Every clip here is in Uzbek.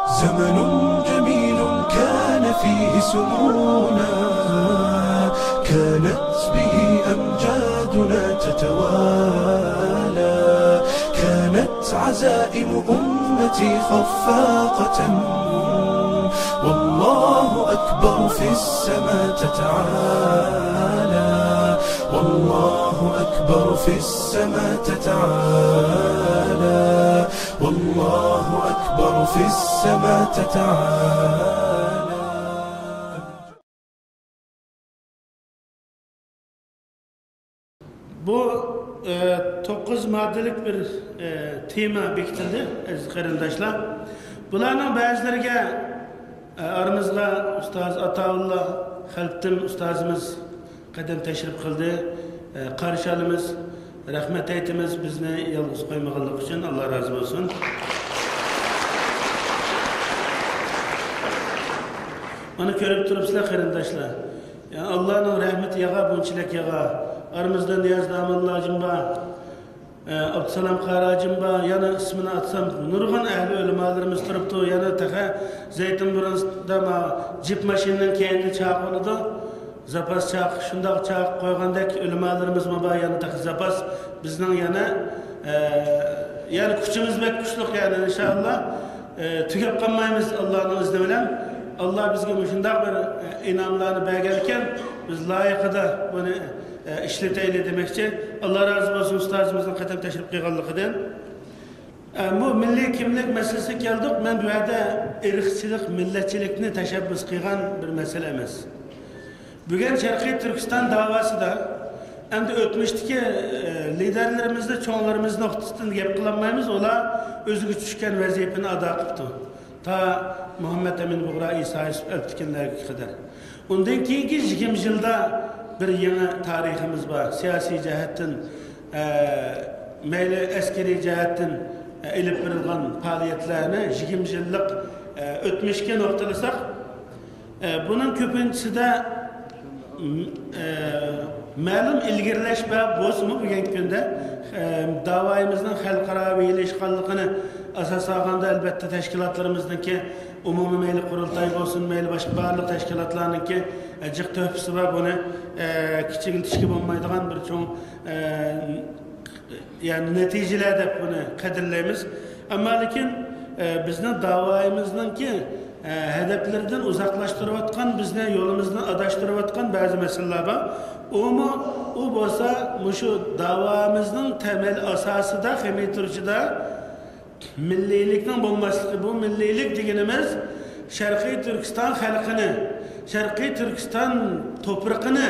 زمن جميل كان فيه سمونا، كانت به أمجادنا تتوالى، كانت عزائم أمتي خفاقة، والله أكبر في السماء تتعالى، والله أكبر في السماء تتعالى، والله أكبر في السماء تتعالى. Bu 9 maddelik bir tema bekitildi aziz qarindoshlar. Bularning ba'zilariga aramizga ustoz Ataulla Xalqtin ustozimiz qadam tashrif qildi. Qarshi olamiz, rahmat aytamiz, bizni yolg'iz qo'ymaganlik uchun. Alloh rozi bo'lsin. Mana ko'rib turibsizlar qarindoshlar. Yani Allah'ın rahmeti yağa, bunçilek yağa. Aramızda Niyaz Damanlı acım var, Abdüsalam Kara acım var, yana ismini atsam, nurgun ehli ölümalarımız duruptu, yana taka Zeytinburnu'da cip maşininin kendi çağırdı, zapas çağ, şundak çağ koygandak ölümalarımız mı var, yana taka zapas, bizden yana, yani küçümüz bek küçlük yani inşallah, tükep kalmayımız Allah'ın izniyle. Allah bizge şundak bir inamlarını belgelken, biz layıkıda bunu işleteyle demekçe. Allah razı olsun ustazımızın qadam tashrif qilganligidan. Bu milliy kimlik meselesi keldik. Men bu yerda irqchilik, millatchilikni tashabbus qilgan bir masala emas. Bugun Sharqiy Turkiston davosida endi o'tmishdagi liderlarimizni, cho'nglarimizni nuqtasidan gap qilmaymiz. Ular o'ziga tushgan vazifani ado qilibdi. Ta Muhammed Emin Buğra İsa Eltikinlerge kadar. Ondan keyingi 20 yılda bir yeni tarihimiz var. Siyasi cihetten, meyli askeri cihetten ilip verilgan faaliyetlerini 20 yıllık ötmüşke noktalasak, bunun köpüncüsü de ma'lum ilgirleşme bozma bugün günde davayımızın halkara ve ilişkanlığını asas alganda elbette teşkilatlarımızdaki umumi meyli kurultay olsun, meyli başka barlık teşkilatlarınınki cık töhfisi var, bunu küçük ilişki olmaydıgan bir çoğun yani neticelerde bunu kadirleyimiz. Ama lakin bizden davayımızdaki hedeflerden uzaklaştırıvatkan, bizni yolumuzdan adaştırıvatkan bazı meseleler var. O bolsa şu davamızın temel asası da Xemi Türkçe'de millilikten bulmaslığı. Bu millilik degenimiz Şarkı Türkistan halkını, Şarkı Türkistan toprağını,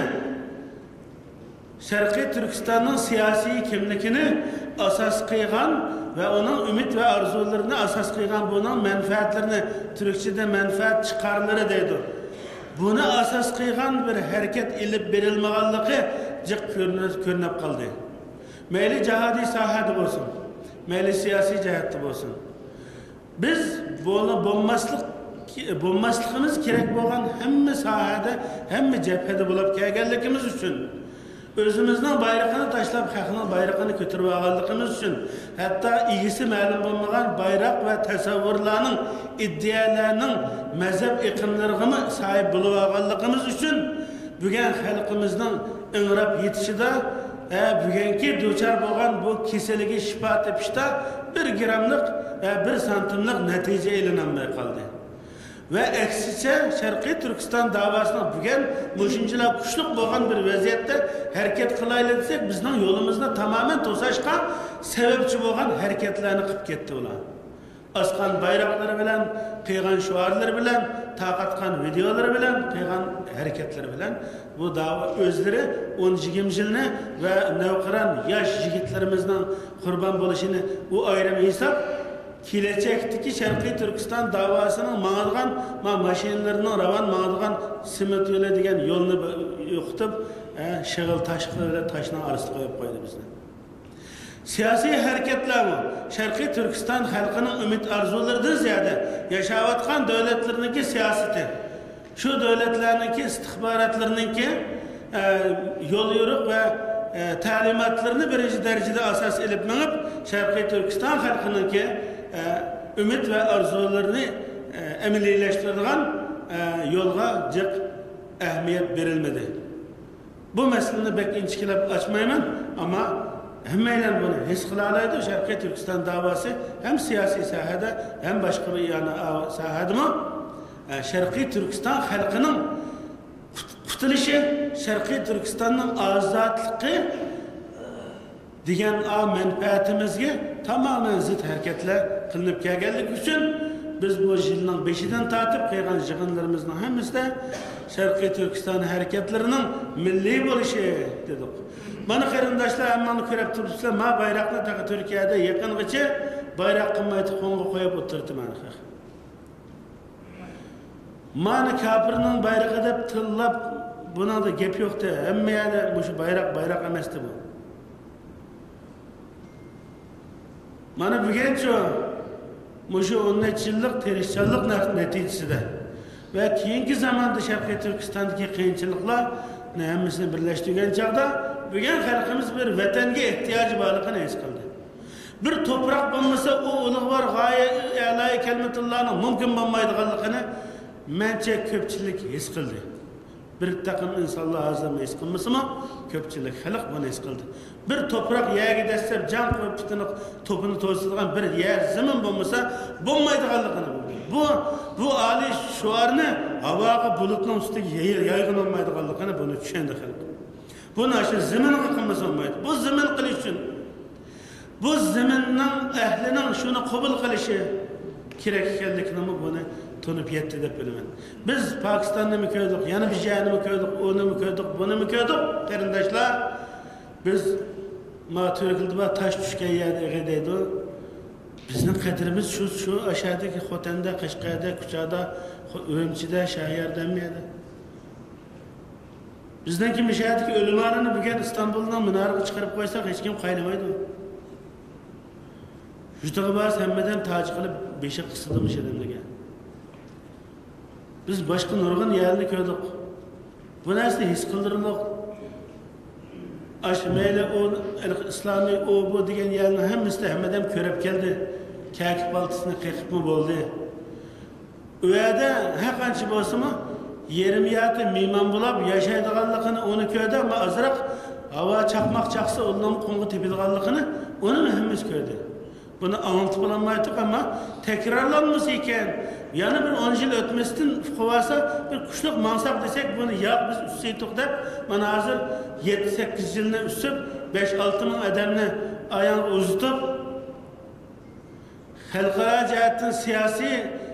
Şarkı Türkistan'ın siyasi kimlikini asas kıygan ve onun ümit ve arzularını asas kıygan, bunun menfaatlerini, Türkçe'de menfaat çıkarları deydi. Bunu asas kıygan bir hareket ilip verilmeğallığı cık körünüp kaldı. Meyli cihadi sahada olsun, meyli siyasi cihatta olsun. Biz bunu bulmaslıkımız gerek olan hem sahada hem cephede bulup gelgenlikimiz için, özümüzden bayrağını taşlap halkının bayrağını götürüp ağırlığımız için, hatta iyisi ma'lum olmayan bayrak ve tasavvurlarının, iddialarının mezhep iklimlerine sahip bulup ağırlığımız için, bugün halkımızdan ıngırap yetişide, bugünkü duçar olan bu keseligi şifa tepişte 1 gramlık, 1 santimlik netice ilinanmaya kaldı. Ve eksice Şarkı Türkistan davasına bugün muşinçiler kuşluk olan bir vaziyette hareket kılayla desek, bizden yolumuzda tamamen tosaşka sebepçi olan hareketlerini kıp gitti ulan. Askan bayrakları bilen, kıygan şuarları bilen, taqatkan videoları bilen, kıygan hareketleri bilen bu dava özleri 10-20 yılını ve nevkıran yaş yigitlerimizden kurban buluşunu bu ayrımı hesap Kilecek'teki Şarkı Türkistan davasının mağdığan, maşinlerinin ravan mağdığan simit öyle degen yolunu yokutup, şığıl taşına arası koyup koydu bizden. Siyasi hareketler bu. Şarkı Türkistan halkının ümit arzularıdır ziyade yaşavatkan devletlerininki siyaseti. Şu devletlerininki istihbaratlarınınki yol yürük ve talimatlarını birinci derecede asas edip menip Şarkı Türkistan halkınınki ümit ve arzularını əməliyləşdirdiğən yolğa cıq əhmiyyət verilmedi. Bu məsələni bək inçikləb açmayman, amma həmməylə bunu his qılalaydı. Şərqi Türkistan davası həm siyasi sahədə, həm başqa bir sahədə Şərqi Türkistan xalqının qutuluşu, Şərqi Türkistanın azadlığı degan mənfəətimizə tamamen zid hərəkətlər qılınıb gəlganlik üçün biz bu yılın 5-dən tatib qıyğan yığınlarımızın hamısında Şərqi Türkistan hərəkətlərinin milli bo'lişi dedik. Mana qarindoshlar hammani ko'rib turibsizlar, ma bayroqni taqa Turkiyada yaqingacha bayroq qilmaydi qo'ng'i qo'yib o'tirdi mana. Mana kafirning bayrog'i deb tillab buningda gap yo'qdi. Hamma yerda shu bayroq emasdi bu. Mana buguncha shu 10 yillik tirishchilik natijasida va keyingi zamonda Sharqiy Turkistondagi qiyinchiliklar hammasini birlashtirgan chog'da bugun xalqimiz bir vatanga ehtiyoji borligini his qildi. Bir to'proq bo'lmasa u ulug'vor g'oya a'lo kalimatullohning mumkin bo'lmaydiganligini mencha ko'pchilik his qildi. Bir takım insanlar azami his qilmasimi, ko'pchilik xalq buni his qildi. Bir to'proq yerga dastlab jon qo'yib tutiniq to'pini to'sadigan bir yer zamin bo'lmasa bo'lmaydiganligini bu oliy shuarni havoga bulutning ustiga yayg'in olmaydiganligini buni tushundi xalq. Buni shu zaminga qilmasa olmaydi. Bu zamin qilish uchun bu zaminning ahlining shuni qabul qilishi kerak ekanligini buni tunib yetdi deb bilaman. Biz Pokistonni mi ko'rdik, yana bir joyni mi ko'rdik, uni mi ko'rdik, buni mi ko'rdik? Qarindoshlar, biz Turkiyada tash tushgan yerda deydi. Bizning qadrimiz shu aşağıdaki Xotanda, Qashqarda, Kuchada, Urumchida, Shaharda edi. Bizdan kim aşağıdaki o'limalarni bugun Istanbuldan minaraga chiqarib qo'ysak, hech kim qaylamaydi. Judaga bas hammadan taj qilib besha qisdimiş adamlarga. Biz boshqa nurg'un yerni ko'rdik. Bu narsa his qildirmoq. Mayli o islomiy bu degan yerni hammasida hammadan ko'rib keldi. Kakib baltisini qeqibmi bo'ldi. U yerda har qancha bo'lsa-mu, yerim yerda mehmon bo'lib yashaydiganligini uni ko'rdi, ammo azroq havo chaqmoq chaqsa undan qo'ng'i tepadiganligini uni hammamiz ko'rdi. Buni anlatib olmaydik, ammo takrorlanmasa ekan, yana bir 10 yil o'tmasdan quvasa bir qushliq mansab desak, buni yo'q biz usaydik deb, mana hozir 7-8 yilni usib 5-6 ming odamni ayog'i uzitib, xalqaro jihatdan siyosiy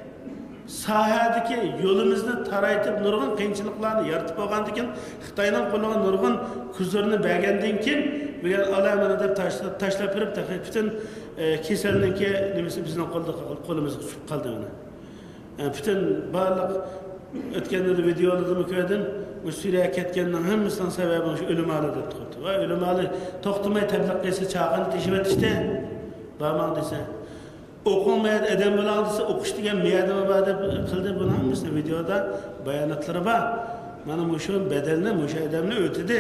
sohadagi yo'limizni taraytib, nurg'un qiyinchiliklarni yaratib olgandan keyin, Xitoyning qo'liga nurg'un kuzurni bergandan keyin bugun alamini deb tashlab berib, butun kasallikka nimasi bizning qo'limizga tushib qoldi uni. Butun barliq o'tganda videolarni ko'rdim, bu Suriyaga ketganning hammasining sababi shu o'limali deb turibdi. Va o'limali to'xtamay tabliq qilsa chaqini teshib etishdi. Barmoq desa, o'qimaydi odam bilan desa, o'qish degan miyadimi bor deb qildi. Buni hammasi videoda bayonotlari bor. Mana shu bedelni o'sha odamni o'tidi.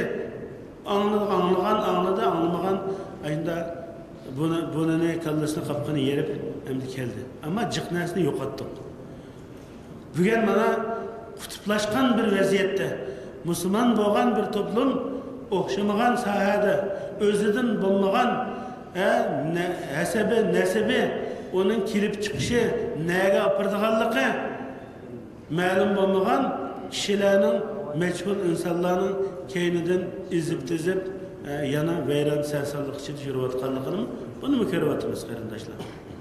Anlagan, anlamagan ayında bunun kallasını kapkını yerip emdi keldi. Ama cıknasını yo'qotdik. Bugün bana kutuplaşkan bir vaziyette Müslüman bo'lgan bir toplum o'xshamagan sahada o'zidan bo'lmagan hasabi, nasabi, onun kelib chiqishi, nega opirdiganligi ma'lum bo'lmagan kishilarning meçhul insanların keyninden izip yana veyran sersallık için yürüyatkanlıkını bunu mu körüvatımız kardeşler?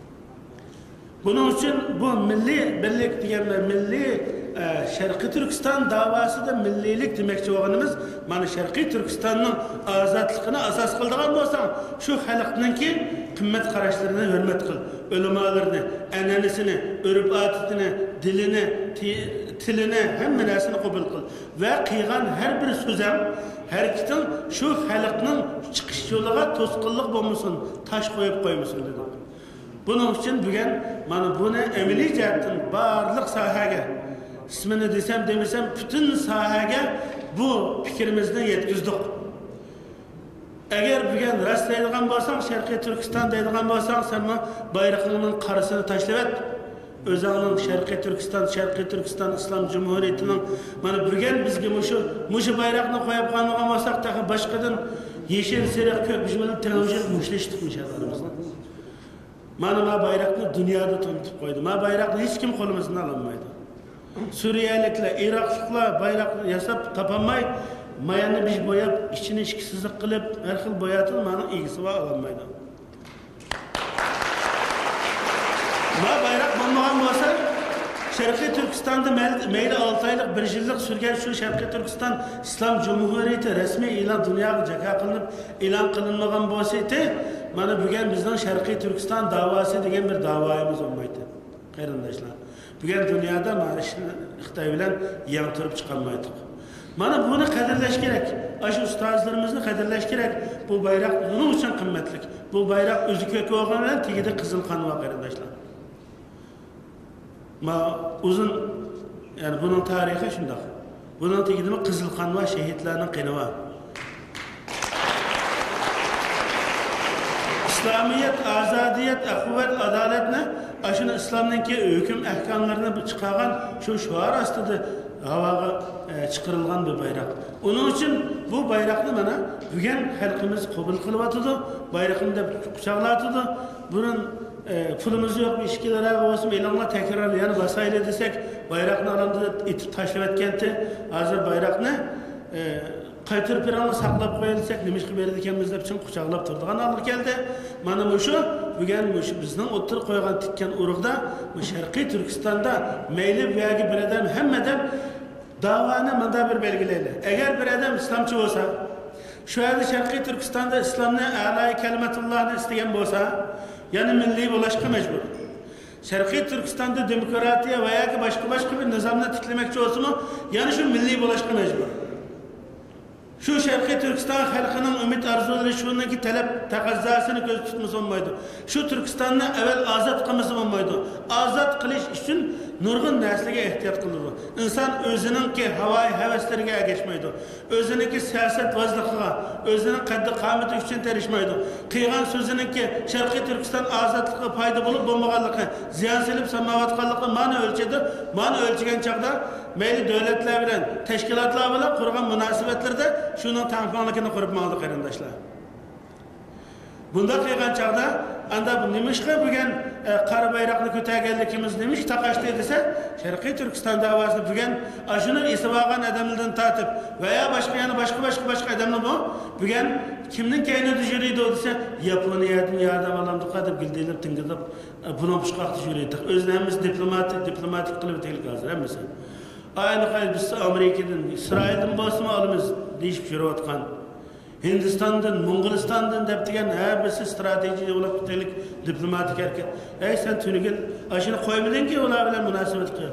Bunun için bu milli birlik diyenler, milli Şarkı Türkistan davası da millilik demekçi olanımız, bana Şarkı Türkistan'ın azatlıkına asas kıldığın olsan, şu halkının ki kıymet karaşlarına hürmet kıl, ölümalarını, ananesini, örüp adetini, dilini, tilini, hem menasını kabul kıl. Ve kıygan her bir sözem, hareketin şu halkının çıkış yoluğa toskıllık bulmuşsun, taş koyup koymuşsun dedim. Bunun için bugün bana bunu emeli cihetten barlık sahaya, ismini desem demesem bütün sahaya bu fikrimizden yetkizdik. Eğer bugün rastlaydigan bolsang, Şarkı Türkistan deydigan bolsang, sen bayrağının karısını taşlayıp et. Özünün Şərqi Türkistan İslam Cumhuriyeti'nin mana bugün bizge muşu bayrağını koyup kanıgan olsak da başkadan yeşil serak köp bizimle televizyon muşleştikmiş adamımızla. Mana bayrağını dünyada tanıtıp koydu. Ma bayrağını hiç kim kolumuzdan alamaydı. Suriyelikler, Iraklılar bayrak yasap tapanmay, mayanı biz boyap, içini işkisizlik kılıp, her xil boyatın mana ilgisi var alamaydı. Ma bayrak bulmagan olsa, Şərqi Türkistan'da meyli 6 aylık bir yıllık sürgen şu Şərqi Türkistan İslam Cumhuriyeti resmi ilan dünyaya caka kılınıp ilan kılınmagan olsaydı, mana bugün bizden Şərqi Türkistan davası degen bir davayımız olmaydı. Qarindaşlar. Bugün dünyada mana Xitoy bilan yan turib chiqolmaydik. Mana buni qadrlash kerak. Aşı ustazlarimizni qadrlash kerak. Bu bayrak bunun uchun qimmatli. Bu bayrak o'zi ko'k bo'lgani bilan tegida qizil qon bor qarindoshlar. Ma uzun yani bunun tarihi shunday. Bunun tegida qizil qon va shahidlarning qini bor. İslamiyet, azadiyet, akıvet, adaletne aşını İslam'daki hüküm ehkamlarını çıkaran şu şuar aslında havaga çıkarılgan bir bayrak. Onun için bu bayrakını bana bugün halkımız kabul kılıvatıdı, bayrakını da kucaklatıdı. Bunun pulumuz yok, işkilere olsun, ilanla tekrar yani basayla desek bayrakını alandı itip taşıvat kenti, hazır bayrakını qaytırıp bir anı saklap koyalsak, demiş ki beri dikenimizde için kucaklap turduğun alır geldi. Mana bugün bizden otur koygan tikken urugda, Şərqi Türkistan'da meyli bir adam, hem adam davanı manda bir belgileyli. Eğer bir adam İslamcı olsa, şu anda Şərqi Türkistan'da İslam'ın âlâ-i kelimetullah'ını isteyen olsa, yani milli bulaşka mecbur. Şərqi Türkistan'da demokratiya veya ki başka bir nizamla tiklemekçi olsun mu, yani şu milli bulaşka mecbur. Şu Şərqi Türkistan halkının ümit arzuları şununki talep takazzasını göz tutması olmaydı. Şu Türkistan'ı evvel azat kılması olmaydı. Azat kılış için nurgun neslige ihtiyat kılırdı. İnsan özünün ki havai heveslerine geçmeydi. Özünün ki siyaset vazlıkıga, özünün kaddi kâmeti için terişmeydi. Kıygan sözünün ki Şərqi Türkistan azatlığı payda bulup bombağalığı, ziyan silip samavatkalığı mani ölçedi. Mani ölçügen çağda meyli devletler bilen, teşkilatlar bilen kurgan münasebetlerde şunun tanıklıkını kurup mağdı qarindaşlar. Bunda kıygan çağda anda neymiş ki bugün qara bayraqni ko'targanligimiz neymiş taqashdi desa Şərqi Türkistan davasida bugün aşını isibağan adamlardan tatip veya başka adamlar bu bugün kimnin kaynıda jüriydi o desa Yaponiyadan yardım alamdı qadib gildiler tingidib bunu puşqaqdı jüriydi. Özlerimiz diplomatik qilib telik hazır hemisi. Aynı qayl biz Amerikadan, İsrail'den basma alımız deyip yürüyotgan. Hindistan'dan, Moğolistan'dan dep degen her birisi strateji olab telik diplomatik hareket. Ey sen tünügil aşını koymadın ki olar bilen münasebet qil.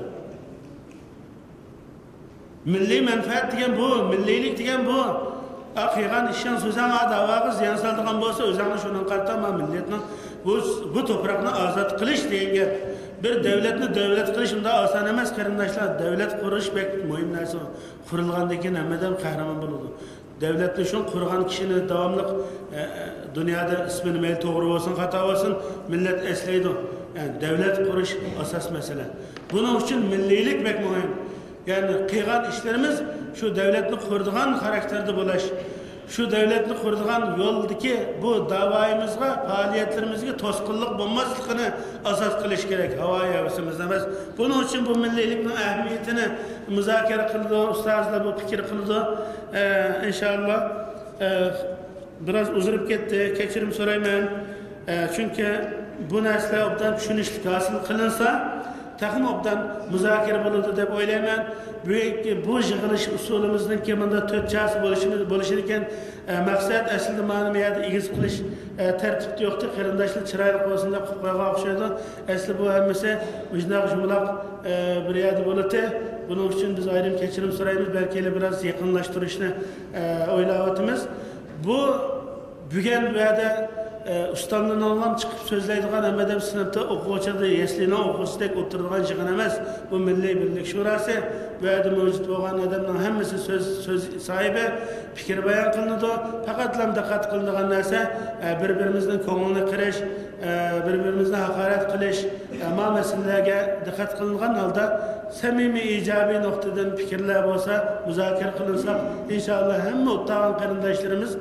Milli menfaat degen bu, millilik degen bu. Aqigan işin sözün adavagı ziyan saldıgan bolsa özüňi şunun qartama milletning bu topraqni azat qilish degan bir devletni devlet qilishimda oson emas qarindoshlar. Devlet qurish bek muhim narsa. Qurilgandan keyin hammadan qahramon bo'ladi. Devletni şun qurgan kishini davomli dunyoda ismini mel to'g'ri bo'lsin, xato bo'lsin, millet eslaydi. Yani devlet qurish asas mesele. Bunun için millilik bek muhim. Yani qilgan ishlarimiz şu devletni qurdigan xarakterde bo'lish. Şu devletni qurdigan yo'ldagi bu davayimizga, faaliyetlerimizga to'sqinlik bo'lmasligini asas qilish kerak. Havo havasimiz emas. Bunun için bu millilikning ahamiyatini muzokara qildi, ustozlar bu fikr qildi. İnşallah biraz uzurib ketdi, kechirim so'rayman. Çünkü bu narsa obdan tushunishlik hosil qilinsa, taxmin obdan muzokara bo'ladi deb o'ylayman. Bu yig'ilish usulimizning kemida 4 chasi bo'lishi ekan. Maqsad aslida ma'naviyatni egiz qilish tartibda yo'qdi. Qarindoshlar chiroyli bo'lsin deb qo'ygan o'xshaydi. Asli bu hammasi mujnaq jumlaq bir yerda bo'ladi. Bunun için biz ayrım kechirim so'raymiz, belki biraz yakınlaştırışni o'ylayapmiz. Bu bugün bu yerda ustamdan çıkıp sözleydiğin hem sınıfta okuvacıda yeslinin okusidek oturduğun jığın emas. Bu Milli Birlik Şurası ve adı mevcut olan adamların hemmesi söz sahibi fikir bayan kılındı. Fakat dikkat kılındığı narsa birbirimizin konuğunu kırış, birbirimizine hakaret kılış, ama meselelerine dikkat kılıngan halda samimi icabi noktadan fikirler olsa, müzakere kılınsa inşallah hem mutlağın karındaşlarımız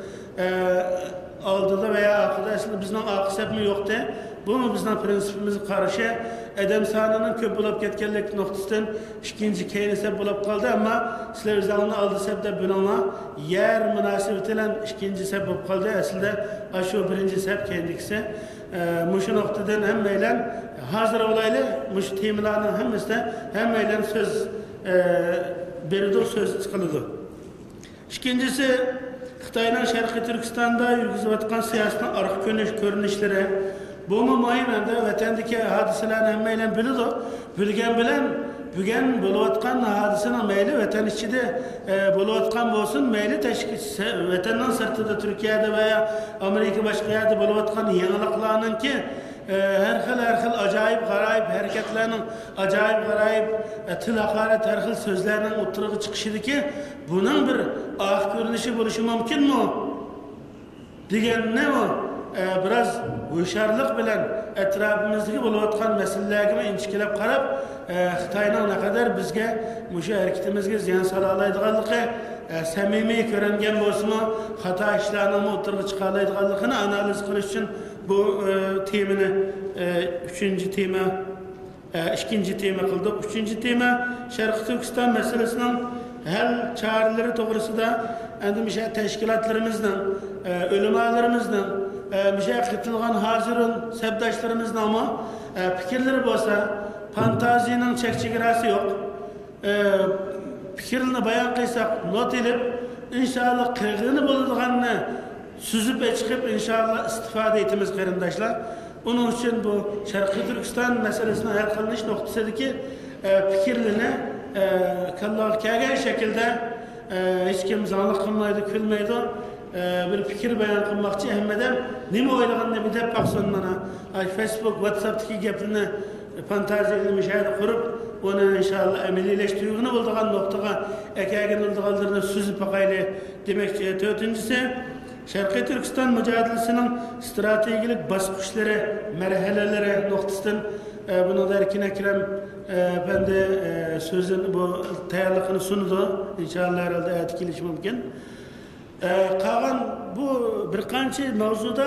aldıda veya arkadaşlar bizden akısep mi yoktu. Bu mu bizden prensipimize karşı adam sanının köp bulup ketkenlik noktasından ikinci keynese bulup kaldı ama sizler üzerine aldı sep de bununla yer münasebetiyle ikinci sep bulup kaldı. Aslında şu birinci sep kendisi. Muşu noktadan hemmeyle hazır olaylı muşu teminanın hemmesinde hemmeyle söz beridir söz çıkılıdı. İkincisi Xitay'ın Şarkı Türkistan'da yürgüzüvatkan siyasetin arka görünüşleri bu mu muhimende vatandaki hadiselerini hemmeyle biliyor. Bilgen bilen bugün buluvatkan hadisenin meyli vatan içinde buluvatkan olsun meyli vatandan sırtıda Türkiye'de veya Amerika başka yerde buluvatkan yeniliklarının ki her xil acayip garayip hareketlerinin acayip garayip til hakaret her xil sözlerinin oturuğu çıkışıdır ki bunun bir ağ görünüşü buluşu mümkün mü? Digen ne o? Biraz uyuşarlık bilen etrafımızdaki buluvatkan meselelerine inçikilep qarab Xitay'ın ne kadar bizge muşu hareketimizge ziyan salalaydıqanlığı samimi körengen bolsun hata işlerinin oturuğu çıkarlaydıqanlığını analiz qilish için bu temini üçüncü tema ikinci tema kıldık. Üçüncü tema Şarkı Türkistan meselesinin hal çağrıları doğrusunda endişe teşkilatlarımızdan, ölümalarımızdan, müşakkatılgan hazırın sebdaşlarımızdan ama fikirleri olsa fantazinin çekçigirası yok. Fikirlerini bayan kıysak not edip inşallah kırgını bulduğunu süzüp çıkıp inşallah istifade etimiz karındaşlar. Onun için bu Şarkı Türkistan meselesine hal kılınış noktasıdır ki fikirlerini kallar kâgen şekilde hiç kim zanlık kılmaydı, külmeydi. Bir fikir beyan kılmakçı hemmeden nime oylağında bir de baksonlarına Facebook, WhatsApp'taki geplerini fantaziyalı müşahede kurup onu inşallah emelileştirdiğini bulduğun noktaya ekâgen olduğunu süzüp bakaylı demek. Dördüncüsü Şarkı Türkistan mücadelesinin stratejik basışları, merhaleleri noktasından bunu derken Ekrem ben de sözün bu tayarlıkını sundu. İnşallah herhalde etkiliş mümkün. Kalan bu birkaç mevzuda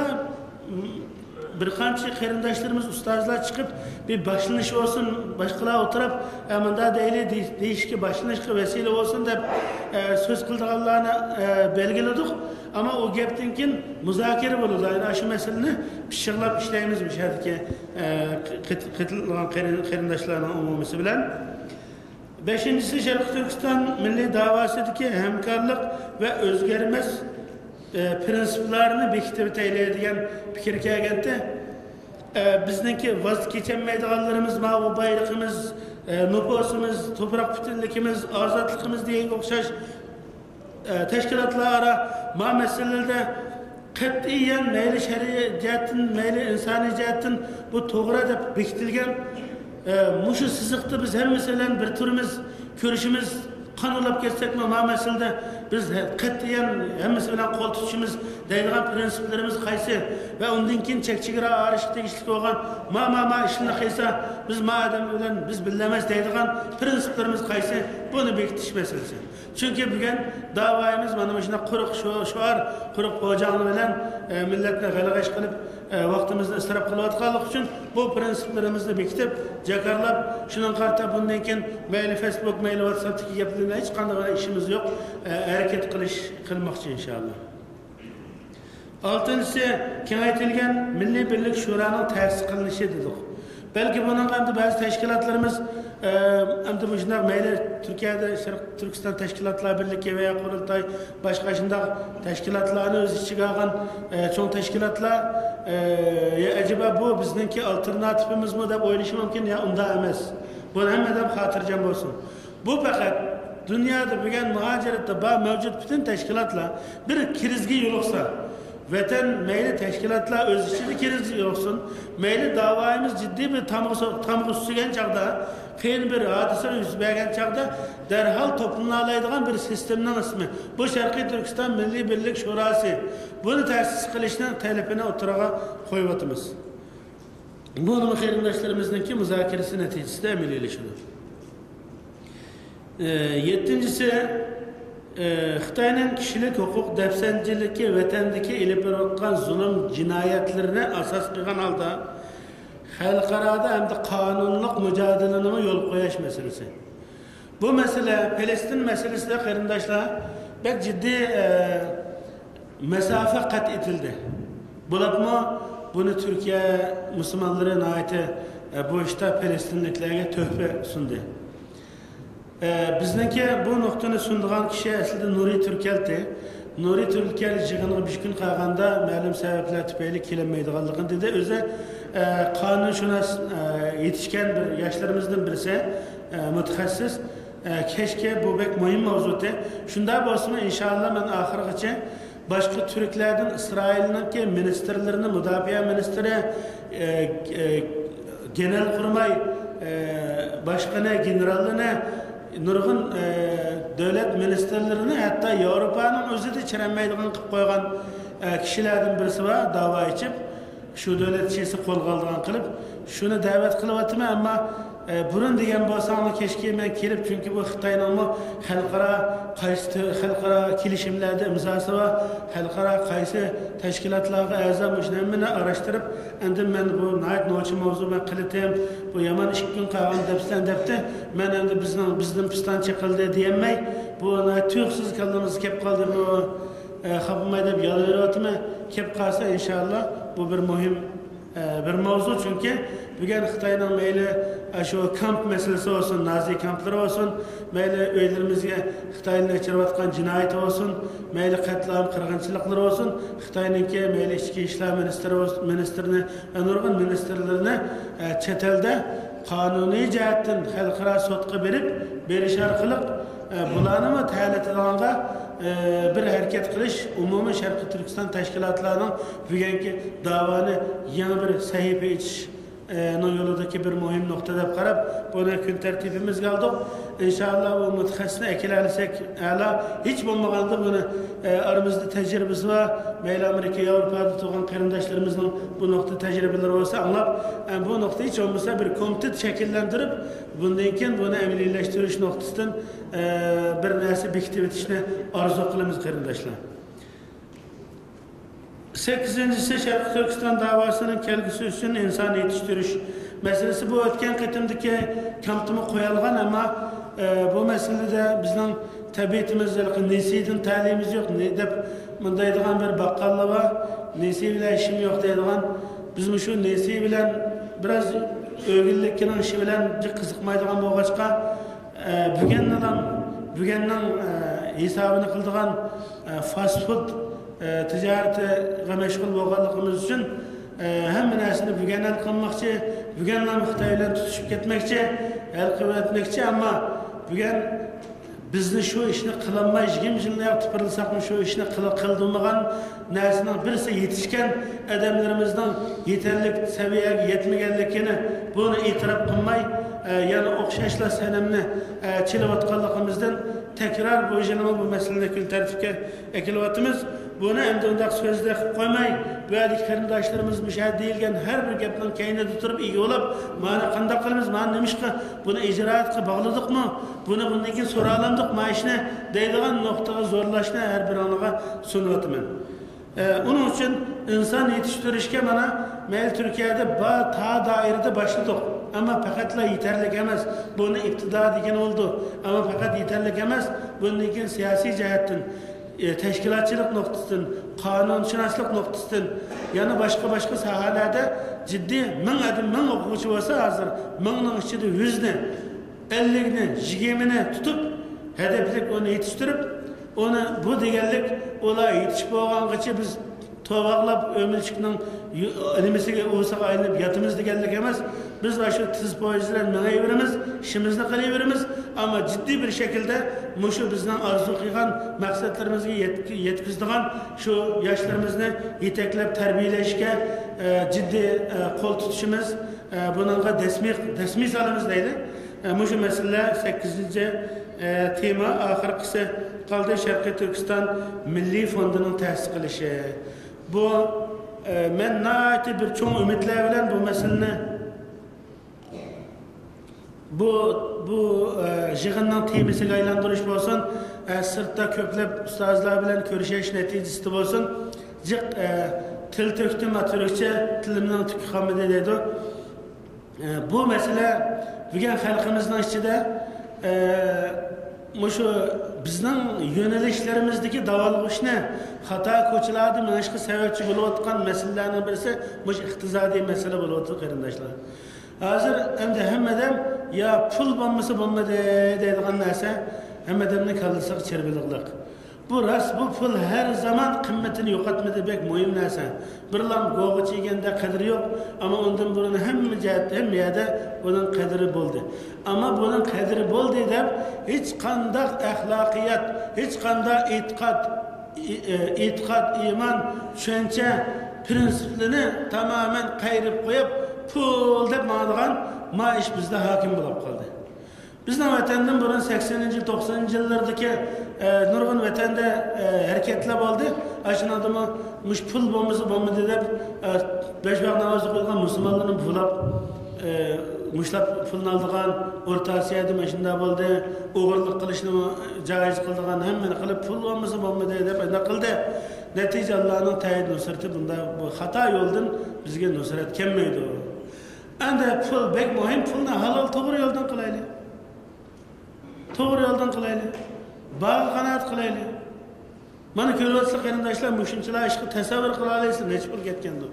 birkaç karındaşlarımız ustazlar çıkıp bir başlanış olsun başkalar oturup amanda değil değişik başlanış vesile olsun da söz kıldığlarını belgeledik ama o geptinkin müzakere bulundu yani şu meseleyi pişirlap işleyimizmiş hadi ki katılılan karındaşlarının umumisi bilen. Beşincisi Şarkı Türkistan milli davasıdaki hemkarlık ve özgermez prensiplerini bekitip teyleydiğen fikir kâgente bizdeki vazgeçemeydiğanlarımız, mavi bayrağımız, nüfusumuz, toprak bütünlükümüz, azatlıkımız diye okşaş teşkilatlara ma meselelerde katiyen meyli şer'i cihetin, meyli insani cihetin bu doğru da bekitilgen muşu sızıktı biz her meselen bir türümüz, görüşümüz kanılap geçsek mi ma meselede biz katiyen hem meselen kol tutuşumuz deyilgen prensiplerimiz kaysı ve ondankin çekçigire ağrışık tegişlik olan ma işine kaysa biz ma adam bilen biz bilemez deyilgen prensiplerimiz kaysı bunu bekitiş meselesi. Çünkü bugün davayımız bana başına kuruk şuar, kuruk ocağını bilen milletine galagaş kılıp vaktimizni ısrap kılıvatkanlık için bu prensiplerimizni bekitip jakarlap şunun karta bundankin meyli Facebook, meyli WhatsApp'taki yapıldığında hiç kandığı işimiz yok. Hareket kılmakçı inşallah. Altıncısı kengaytilgen Milli Birlik Şura'nın tesis kılınışı dedik. Belki bunun hem bazı teşkilatlarımız hem de bu şunlar meyli Türkiye'de Türkistan Teşkilatlar Birliği veya Kurultay başka şunlar teşkilatlarını öz içine alan çoğu teşkilatlar acaba bu bizdeki alternatifimiz mi de oynayışı mümkün ya onda emez. Bunu hemen hatırlayacağım olsun. Bu fakat dünyada bugün muhacerette mevcut bütün teşkilatlar bir krizgi yoluksa vatan meyli teşkilatlar öz içinde kiriz yoksun. Meyli davayımız ciddi bir tamgı sügen çağda, kıyın bir hadisini yüz bergen çağda derhal toplumlarlaydıgan bir sistemden ismi. Bu Şarkı Türkistan Milli Birlik Şurası. Bunu tesis kılışının talebine oturağa koyuvatımız. Bunu xeyrindaşlarımızdaki müzakeresi neticesinde emelileşiyor. Yettincisi, Xitayning kişilik hukuk depsenciliki vatandagi ilib berayotgan zulm jinoyatlarini asos qilgan holda xalqarada hamda qonunliq mujodalalarga yo'l qo'yish masalasi. Bu masala Filistin masalasida qarindoshlar bek ciddi mesafe kat etildi. Bulatma bunu Türkiye Müslümanların ayeti bu işte Filistinliklerge töhfe sundu. Bizdeki bu noktanı sunduğun kişi aslında Nuri Türkel'ti. Nuri Türkel yığınığı bir gün kalğanda ma'lum sebepler tüpeyli kilemeydiğanlığını dedi. Öze kanun şuna yetişken bir yaşlarımızdan birisi mütehassıs. Keşke bu bek mühim mevzudu. Şunda basma inşallah ben ahirgacha başka Türklerden İsrail'in ministerlerini, müdafaa ministeri, genelkurmay başkanı, generalini, nurgun devlet ministerlerini, hatta Avrupa'nın özü de çirenmeydiğini koygan kişilerden birisi var, dava içip, şu devlet şeysi kol kaldığını kılıp, şunu davet kılıvatımı ama burun degan bo'lsam keşke men kelib çünkü bu Xitoyning xalqaro kelishimlarda imzosi va xalqaro qaysi tashkilotlarga a'zo bo'lishini araştırıp endi men bu nochi mavzu bilan qilitim bu yomon ish kun qolgan debsan debdi men endi bizning piston chiqildi deyamay bu tuyuqsiz kallamiz kelib qoldi bu xapmay deb yolvoryapman kelib qolsa inshaalloh bu bir muhim bir mavzu çünkü bugün Xitoyning meyli şu kamp meselesi olsun, Nazi kampları olsun, meyli öylerimizge Xitoyning geçirayotgan jinoyat olsun, meyli qatlam qirg'inchiliklar olsun, Xitoyninki meyli ichki ishlar ministerini ve nurg'un ministerlerini chet elda qonuniy jihatdan xalqaro sudga berish orqali bularni ta'latilanga bir hareket qilish umumiy Sharqiy Turkiston tashkilotlarining bugungi davoni yana bir sahifa ichish yo'lidagi bir muhim nuqta deb qarab buni kun tartibimizga oldik. İnşallah bu mutaxassisni akilalisak a'lo hech bo'lmaganda buni aramizda tajribasi va mayli Amerika, Yevropada turgan qarindoshlarimizning bu nuqta tajribalari bo'lsa anglab bu nuqta hech bo'lmasa bir komitet shakllantirib bundan keyin buni amaliylashtirish nuqtasidan bir narsa bekitib o'tishni orzu qilamiz qarindoshlar. 8'incisi Şarkı Türkistan davasının kelgisi için insan yetiştiriş meselesi bu ötken kıtımdaki kamptımı koyalgan ama bu meselede bizden tabiatimizde nesiyden talimiz yok. Ne de mındaydıgan bir bakkalla var. Nesiy bile işim yok deydigan. Bizim şu nesiy bilen biraz övgüllikkinin işi bilen kızıkmaydıgan bu ağaçka bugünden hesabını kıldıgan fast food ticaretiga meşgul bo'lganligimiz uchun hamma narsani bugundan qilmoqchi, bugundan Xitoy bilan tutishib ketmoqchi, hal qilib o'tmoqchi, ammo bugun bizni shu ishni qilolmay 20 yillar tupirilsaqmi shu ishni qildirmagan narsaning birisi yetishgan odamlarimizning yetarli saviyaga yetmaganligini buni e'tirof qilmay yana o'xshashlar sanamni chilayotganligimizdan tekrar bu masalani kun tartibga ekilyapmiz. Bunu endi undaq sözde koymay, bu adik qarindoshlarimiz müşahede deyilgen her bir gapning kayinida tutup iyi olab, mana qanday qilamiz, mana nimishqa buni ijroatga bog'ladikmi, buni bundan keyin so'ralamdik, mana ishni deydigan nuqtaga zo'rlashni har bir anaga sunyapman. Onun için insan yetiştirishga mana mayli Türkiye'de ta dairede başladık. Ama faqatla yeterlik emas. Buni ibtido degan oldu. Ama fakat yeterlik emas. Bundan keyin siyosiy jihatdan teşkilatçılık noktasından, kanunshunoslik noktasından, yana başka sahalarda ciddi ming o'quvchi bo'lsa hozir mingning ichida 100ni, 50ni, 20ni tutib, hedeflik onu yetiştirip, onu bu deganlik ular yetishib bo'lgangacha biz tovaqlab ömürçükning nimasiga o'siga aylanib yatimiz deganlik emas. Biz shu tiz poyiz bilan mengayveramiz, ishimizni qilaveramiz, ammo jiddiy bir shaklda mushu bizning orzu qilgan maqsadlarimizga yetkazadigan shu yoshlarimizni yetaklab tarbiyalashga jiddiy qo'l tutishimiz, buningga dasmiy solamiz deydi. Mushu masala 8-tema oxirgisi qoldi. Sharqiy Turkiston Milliy fondining ta'sis qilishi. Bu men nati bir cho'ng umidlar bilan bu masalani bu yig'inning temasiga aylantirish bo'lsin, sirtda ko'plab ustozlar bilan ko'rishish natijasida bo'lsin. Til to'kdim, turkcha tilimning tuki qolmadi deydi. Bu masala bugun xalqimizning ichida mushu bizning yo'nalishlarimizdagi davolg'ishni xato ko'chalarda menashqa sababchi bo'layotgan masalalarning birisi mush iqtisodiy masala bo'layotdi qarindoshlar. Hozir endi hammadan ya pul bo'lmasa bo'lmadi deydigan narsa hammadanning kallasiga chirbiliqliq. Bu rast, bu pul her zaman qimmatini yo'qotmadi, bek muhim narsa. Bir lam go'g'ich yeganda qadri yo'q, ammo undan burun hamma jihatda, hamma yerda buning qadri bo'ldi. Ammo buning qadri bo'ldi deb hech qanday axloqiyat, hech qanday e'tiqod, iymon, tushuncha prinsiplarini tamamen qayrib qo'yib, pul deb ma'nogan ish bizda hokim bo'lib qoldi. Bizning vatandan burun 80-yil, 90-yillardagi nurg'un vatanda harakatlar bo'ldi. Ashuna odamlar mush pul bo'lmasa bo'lmadi deb 5 vaqt namoz o'qigan musulmonlarni bulab mushlab pulni oldigan, O'rta Osiyoda mashunda bo'ldi, o'g'irlik qilishni joiz qildigan, hammani qilib pul bo'lmasa bo'lmadi deb anda qildi. Natija Allohning ta'yid nusrati bunda bu xato yo'ldan bizga nusrat kelmaydi. Endi pul bek muhim, pulni halol to'g'ri yo'ldan qilaylik. To'g'ri yo'ldan qilaylik. Bog' qanot qilaylik. Mana ko'ryapsiz qarindoshlar, mushunchalar ishni tasavvur qila olasizlar, nechta pul ketgandi.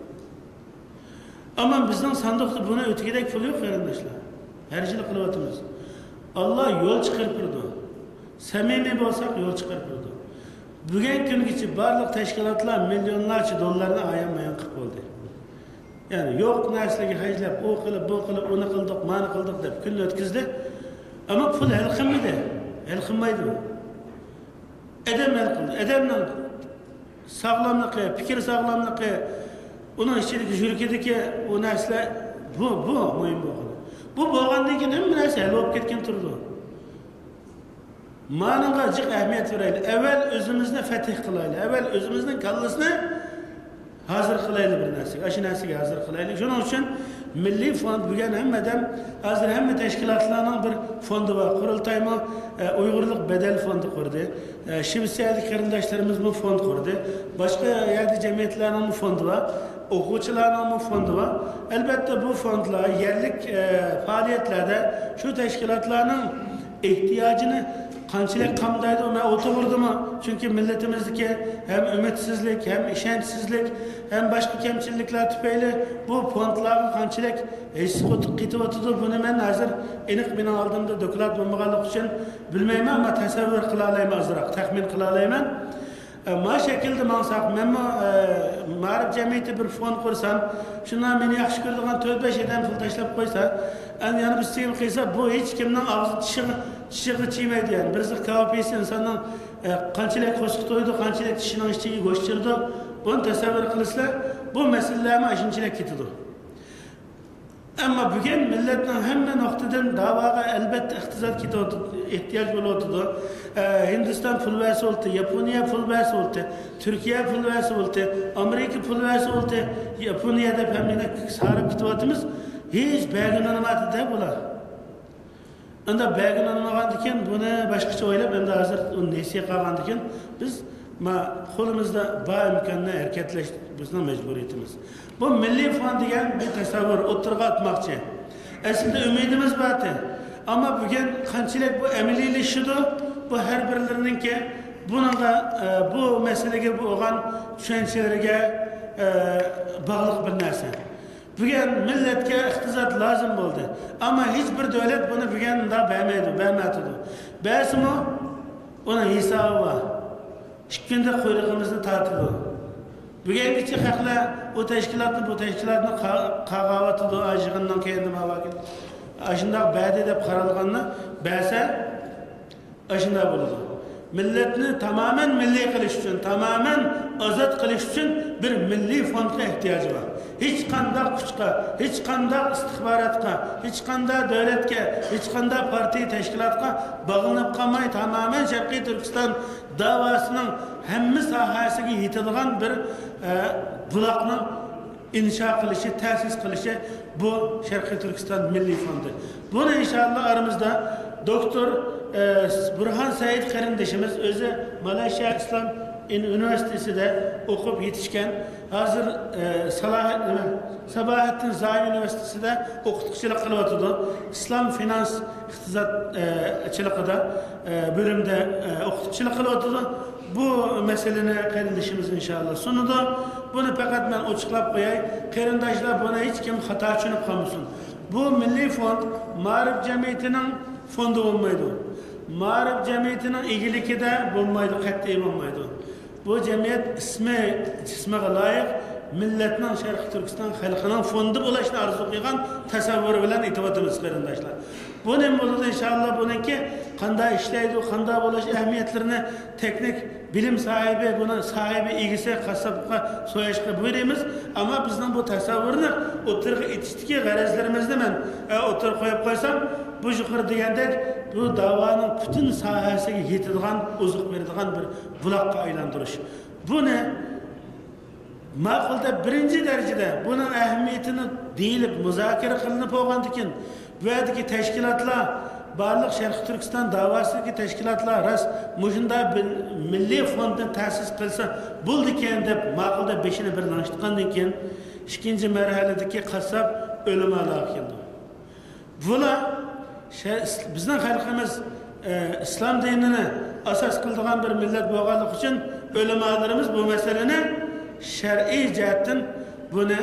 Ammo bizning sandiqda buni o'tgidek pul yo'q qarindoshlar. Harjilik qilyapmiz. Alloh yo'l chiqarib turdi. Samimiy bo'lsak yo'l chiqarib turdi. Bugun kungacha barliq tashkilotlar millionlarcha dollarni ayanmayan qilib bo'ldi. Ya'ni yo'q narsalarga hajlab, u qilib, bu qilib, uni qildik, mana qildik deb kun o'tkazdi. Ammo pul hal qilmaydi. Hal qilmaydi. Adam hal qildi. Adamning sog'lomligi, fikr sog'lomligi, uning ichidagi yuragidagi u narsalar bu muhim bo'ladi. Bu bo'lgandan keyin hamma narsa hal bo'lib ketgan turdi. Ma'noga jiq ahamiyat beraylik. Avval o'zimizni fath qilaylik. Avval o'zimizning kallasini hazır qilaylik bir narsaga. Shu narsaga hazır qilaylik. Shuning uchun Milliy fond bugun hammadan hozir hamma tashkilotlarning bir fondi bor. Qurultaymi Uyg'urlik bedel fondi qurdi. Shveysariyalik qarindoshlarimiz bu fond qurdi. Boshqa yerda jamiyatlarning fondi bor. O'quvchilarning fondi bor. Albatta bu fondlar yerlik faoliyatlarda shu tashkilotlarning ehtiyojini qanchalik qamdaydi men o'tirdimi? Chunki millatimizdagi hem umitsizlik, hem ishonchsizlik, hem boshqa kamchiliklar tufayli bu fondlarga qanchalik ketib o'tdi. Buni men hozir aniq meni oldimda doklad bo'lmaganligi uchun bilmayman, ammo tasavvur qila olaman, ozroq taxmin qila olaman. Ma shaklda maqsad men ma'rif jamiyati bir fond qursam, shundan meni yaxshi ko'radigan 4-5 odam pul tashlab qo'ysa, yana biz sen qilsa bu hech kimning og'zi tishig'i chiymaydi. Yani birisi kavapesi insonning qanchalik qo'shiq to'ydi, qanchalik tishining ichiga go'sht chirdi, buni tasavvur qilsanglar bu masalalarni shunchalik ketadi. Ammo bugun millatning hamma nuqtadan da'voga albatta iqtisod ketadi, ehtiyoj bo'layotdi. Hindiston pul vasi bo'ldi, Yaponiya pul vasi bo'ldi, Turkiya pul vasi bo'ldi, Amerika pul vasi bo'ldi, Yaponiyada hamma sarib ketyapmiz. Hech belgilanmadi bular. Unda belgilanmagandan keyin buni boshqacha o'ylab, endi hozir uni nesiya qilgandan keyin biz qo'limizda bor imkonini harakatlash bizning majburiyatimiz. Bu milliy fond degan bir tasavvur o'tirg'a atmoqchi. Aslida umidimiz bor. Ammo bugun qanchalik bu amaliylashdi, bu har birlarininki bunga bu masalaga bo'lgan tushunchalariga bog'liq bir narsa. Bugun millatga iqtisod lozim bo'ldi. Ammo hech bir davlat buni bugunda bermaydi. Ba'zimi uni hisobi bor. 2 kunda qo'yrog'imizni tortdi. Bugünkü haklar o teşkilatın bu teşkilatın kağavatı da acığından kendime vakit. Aşında bade de karalganını bəsə aşında buldu. Milletini tamamen milli kılış için, tamamen azat kılış için bir milli fonda ihtiyacı var. Hiç kanda kuçka, hiç kanda istihbaratka, hiç kanda devletke, hiç kanda parti teşkilatka bağlanıp kalmayı tamamen Şarkı Türkistan davasının hemmi sahasına yetilen bir bulakını inşa kılışı, tesis kılışı bu Şarkı Türkistan Milli Fondu. Bunu inşallah aramızda Doktor Burhan Said kardeşimiz özü Malaysia İslam Üniversitesi'de okup yetişken hazır Sabahattin Zaim Üniversitesi'de okutçuluk kılıvatıdı. İslam Finans İktisatçılıkı'da bölümde okutçuluk kılıvatıdı. Bu meseleni kardeşimiz inşallah sunudu. Bunu fakat ben açıklap koyayım. Kardeşler buna hiç kim hata düşünüp kalmasın. Bu milli fond Mağrib Cemiyeti'nin fondu olmaydı. Mağrib Cemiyeti'nin ilgiliki de olmaydı, kat'i olmaydı. Bu cemiyet isme layık milletinin Şarkı Türkistan halkının fondu bulaşını arzu kıygan tasavvuru bilen itibatımız kardeşler. Bu ne olur inşallah bununki kanda işleydi, kanda bulaş ehemmiyetlerini teknik bilim sahibi, buna sahibi ilgisi kasabıqa soyaşqa buyuruyumuz. Ama bizden bu tasavvurunu oturga itiştiki garezlerimizde ben otur koyup koysam bu yukarı degendek bu davanın bütün sahasına yetadigan, uzuk veradigan bir bulakka aylandırış. Bu ne? Maqulda birinci derecede bunun ehemmiyetini deyilip muzakere kılınıp olgandikin bu yerdeki teşkilatlar barlıq Şarkı Türkistan davasındaki teşkilatlar ras muşunda milli fondun tesis kılsa buldiken dep maqulda beşini bir danıştıqandan keyin ikinci merhaledeki kasap ölüme alaq keldi. Bular bizning xalqimiz islom dinini asas qiladigan bir millat bo'lganligi uchun o'limalarimiz bu masalani shar'iy jihatdan buni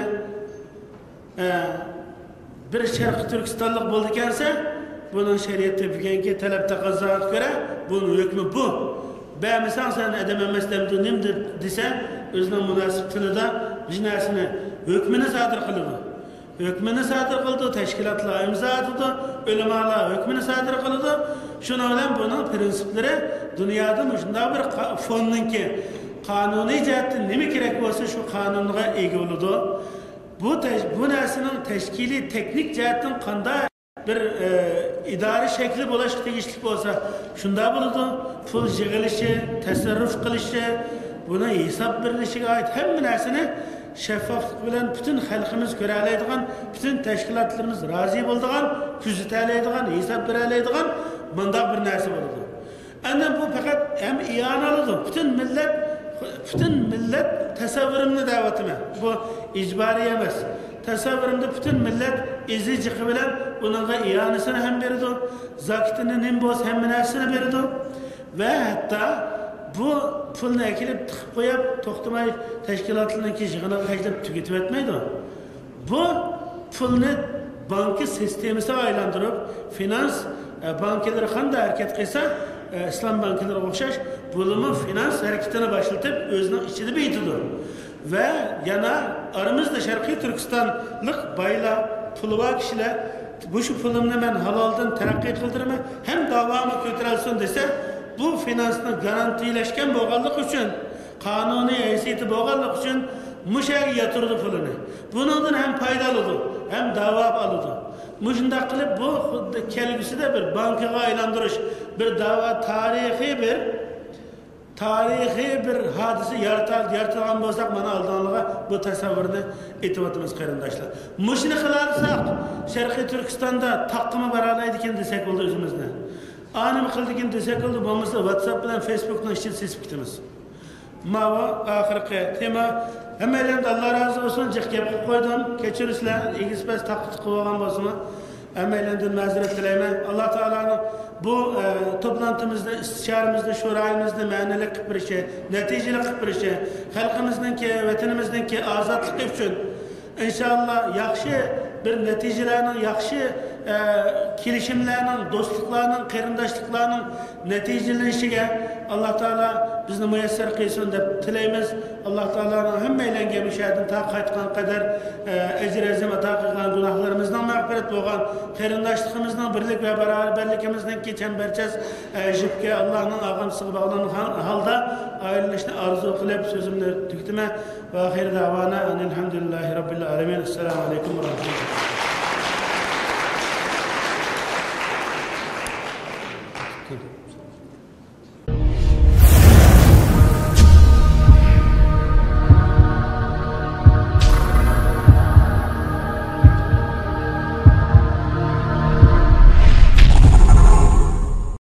bir Şarkı Türkistanlik bo'ldi ekansa bunun şeriatda bugungi talab taqozoga ko'ra bunun hukmi bu. Ba'misan sen adam emasdan nimdir desa o'zining munosib tilida jinasini hukmini sodir qiladi. Hükmünü sadır kıldı, teşkilatlar imza atıldı, ölümalar hükmünü sadır kıldı. Şuna bilen bunun prensipleri dünyada şunda bir fondun ki kanuni cihetten nemi gerek olsa şu kanunluğa ege oldu. Bu nesinin teşkili teknik cihetten kanda bir idari şekli bulaşık tegişlik olsa şunda bulundu. Pul yığılışı, tasarruf kılışı, buna hesap birleşiğe ait hem nesini şeffaflık bilen bütün halkımız görələydiğən, bütün teşkilatlarımız razı bolduğan, küzütələydiğən, hesap verələydiğən mandaq bir nəsi oldu. Əndən bu fəqət hem iyanalıdır. Bütün millet təsəvvürümünü dəvətime. Bu icbari emas. Təsəvvürümdə bütün millet izi çıqı bilen bununla iyanısını hem verdi, zakitini nim boz hem nəsini verdi ve hatta bu pulni ekilip tıkıp koyup toxtamay teşkilatlarındaki yığına haclap tüketip etmeydi. Bu pulni banki sistemisi aylandırıp finans bankaları qanday hareket qilsa İslam bankaları o'xshash bo'limi finans hareketini başlatıp özünün içinde beytidir. Ve yana aramızda Şarkı Türkistanlık bayla pulu var kişiler bu şu pulumni ben halaldan terakki kıldırma hem davamı götürülsün dese bu finansını garantileşken boğallık için, kanuni haysiyeti boğallık için müşağı yatırdı pulunu. Bunun hem paydalıdı, hem dava alıdı. Müşunda kılıp bu kelgisi de bir bankaya aylandırış, bir dava tarihi bir hadise yaratılan bolsak mana aldanlığa bu tasavvurunu itibatımız qarindaşlar. Müşini kılarsak Şarkı Türkistan'da taqqımı baralaydı ki desek oldu özümüzde. Anım kıldıkin desek oldu olmasa WhatsApp bilen Facebook'tan işçi sesip gitimiz. Mava ahirki tema hemen Allah razı olsun cıkkep koydum. Keçirisler ilgisiz taklit kıvalan basımı. Emeğinden mazeret dileyme. Allah Teala'nın bu toplantımızda, istişaremizde, şurayımızda mənilik kıpırışı, neticeli kıpırışı, halkımızdaki, vatanımızdaki azatlık için inşallah yaxşı bir neticelerini, yaxşı kelişimlerinin, dostluklarının, kırındaşlıklarının neticelenişine Allah Teala bizni müyesser kılsın deb tileymiz. Allah Teala'nın hemmeyle müşahidin ta qaytgan kadar ecir ezime ta qilgan günahlarımızdan mağfiret bo'lgan kırındaşlığımızdan birlik ve beraberlikimizden geçen berçez jipke Allah'ın ağamsığı bağlanan halda ayrılışını arzu kılıp sözümle tüktüme ve ahir davana elhamdülillahi rabbil alemin. Esselamu aleyküm ve rahmetullah.